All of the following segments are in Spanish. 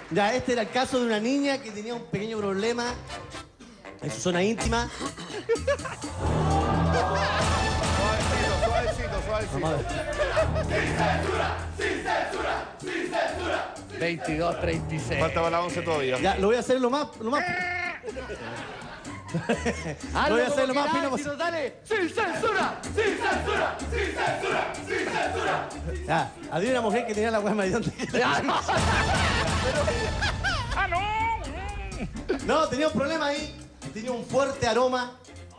Ya, este era el caso de una niña que tenía un pequeño problema en su zona íntima. Suavecito. Vamos a ver. ¡Sin censura! ¡Sin censura! ¡Sin censura! 22:36. Falta para la 11 todavía. Ya, lo voy a hacer lo más... Lo voy a hacer lo más fino posible. Dale. ¡Sin censura! ¡Sin censura! ¡Sin censura! ¡Sin censura! Ya, había una mujer que tenía la hueá mediante. No, tenía un problema ahí. Tenía un fuerte aroma.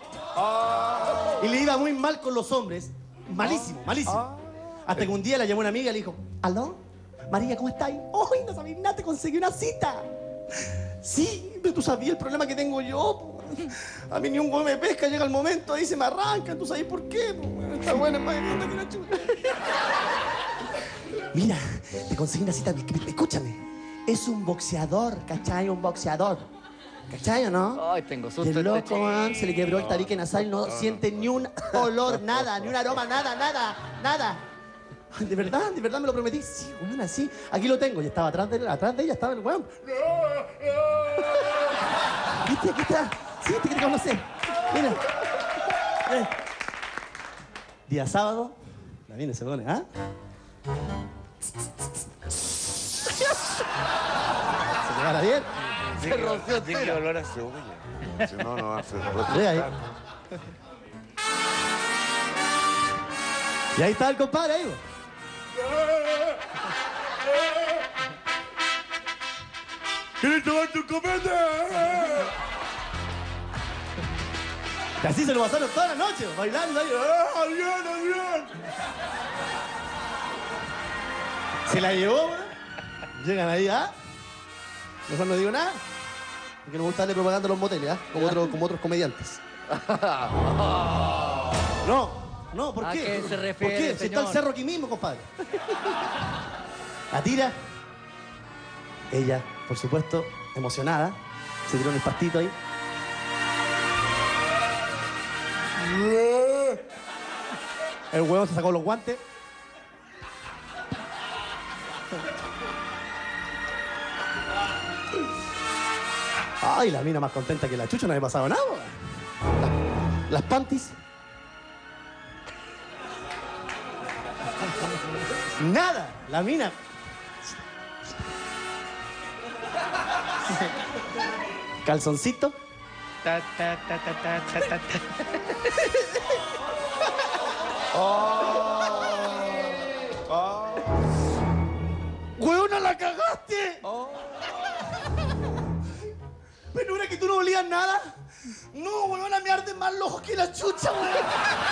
Y le iba muy mal con los hombres. Malísimo, malísimo. Hasta que un día la llamó una amiga y le dijo: ¿aló? María, ¿cómo estáis? ¡Ay, no sabéis nada! Te conseguí una cita. Sí, pero tú sabías el problema que tengo yo, po. A mí ni un güey me pesca, llega el momento, ahí se me arranca. ¿Tú sabes por qué? Po? Está buena, más bonita que una chucha. Mira, te conseguí una cita. Escúchame. Es un boxeador, ¿cachai? Un boxeador. ¿Cachai o no? Ay, tengo susto. Y el loco, man, se le quebró el tabique nasal y no siente ni un olor, nada, ni un aroma, nada. ¿De verdad me lo prometí? Sí, weón, así. Aquí lo tengo. Y estaba atrás de ella, estaba el weón. ¿Viste? Aquí está. Sí, te quiere conocer. Mira. Día sábado. La viene, se pone, ¿ah? ¿Se llevará bien? Se rompió. Tiene olor a cebolla. Si no, no va a hacer. Ve ahí. Y ahí está el compadre, ahí, vos. ¿Quieres tomar tu copete? Y así se lo pasaron toda la noche, bailando ahí. ¡Adrián! Se la llevó, ¿no? Llegan ahí, ¿ah? Mejor no digo nada. Porque no me gusta darle propaganda a los moteles, ¿ah? Como otros comediantes. No, ¿por qué? ¿A qué se refiere, ¿Por qué? Si está el señor? cerro aquí mismo, compadre. La tira. Ella, por supuesto, emocionada, se tiró en el pastito ahí. El huevón se sacó los guantes. Ay, la mina más contenta que la chucha, no había pasado nada. Las panties. Nada, la mina. Calzoncito. Ta, ta, ta, ta, ta, ta, ta, ta. ¡Huevona, la cagaste! ¿Pero era que tú no olías nada? No, huevona, me arden más los ojos que la chucha, huevona.